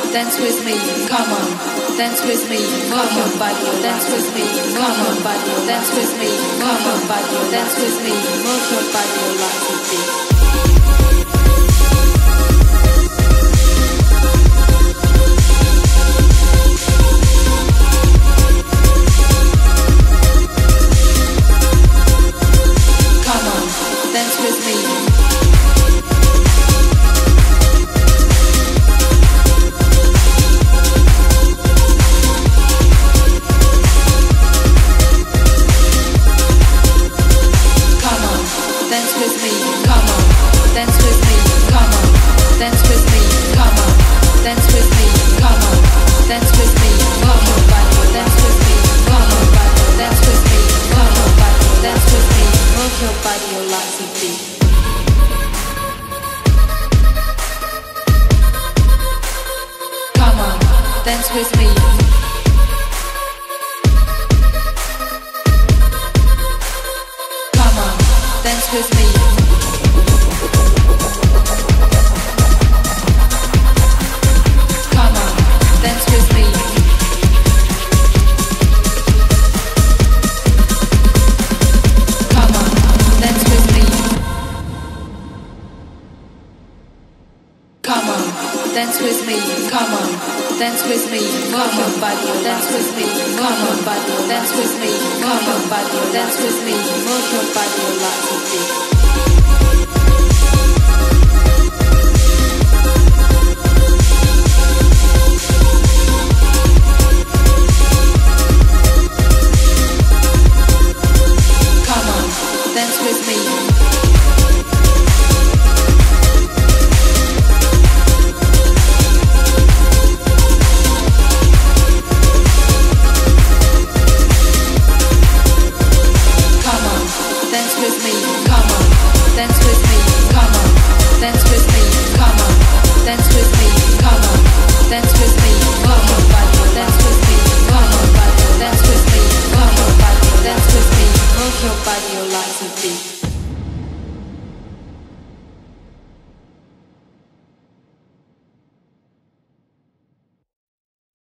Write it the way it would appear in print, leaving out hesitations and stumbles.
dance with me, come on, dance with me, move your body, dance with me, come on, body, dance with me, come on, body, dance with me, move your body like a beat. Dance with me. Come on, dance with me. Come on, dance with me. Come on, dance with me. Come on, dance with me. Come on, dance with me. Come on, body, dance with me. Come on, body, dance with me. Come on, body, dance with me. Move your body, your life to beat. Dance with me. Come on, dance with me. Come on, dance with me. Come on, dance with me. Come on, dance with me. Come on, dance with me. Come on, body, dance with me. Come on, body, dance with me. Come on, body, dance with me. Move your body like a beat. Come on, dance with me. Dance with me, come on, dance with me, come on, dance with me, come on, dance with me, come on, dance with me, come on, body, dance with me, come on, body, dance with me, come on, body, dance with me, move your body, your life to beat.